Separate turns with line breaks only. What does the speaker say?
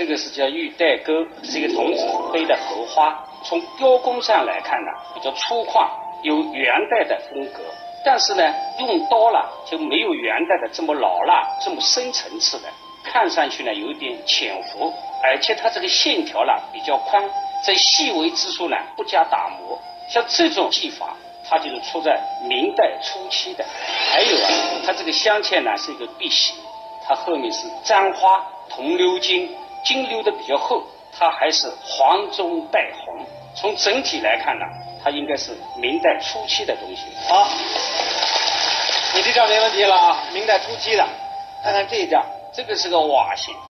这个是叫玉带钩，是一个童子背的荷花。从雕工上来看呢，比较粗犷，有元代的风格。但是呢，用刀了就没有元代的这么老辣、这么深层次的，看上去呢有一点浅浮，而且它这个线条呢比较宽，在细微之处呢不加打磨。像这种技法，它就是出在明代初期的。还有啊，它这个镶嵌呢是一个碧玺，它后面是簪花、铜鎏金，金鎏的比较厚，它还是黄中带红。从整体来看呢，它应该是明代初期的东西。
好，你这张没问题了啊，明代初期的。看看这一张，
这个是个瓦型。